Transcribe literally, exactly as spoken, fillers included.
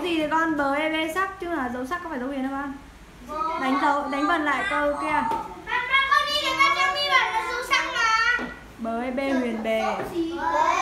gì thì con? Bờ e bê sắc chứ là dấu sắc có phải dấu huyền không con? Đánh dấu, đánh vần lại câu kia. Con đi để con cho mi bảo là dấu sắc mà. Bờ e bê huyền bề.